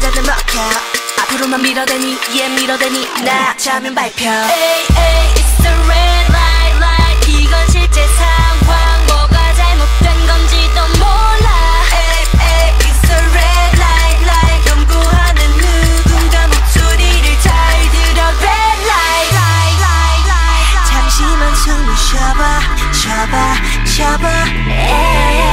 남자들 먹혀 앞으로만 밀어대니 얘 밀어대니 나 자면 발표 Ay, ay, it's the red light, light. 이건 실제 상황. 뭐가 잘못된 건지도 몰라. Ay, ay, it's a red light, light. 연구하는 누군가 목소리를 잘 들어 red light, light, light, light. 잠시만 숨을 쉬어봐, 쉬어봐, 쉬어봐.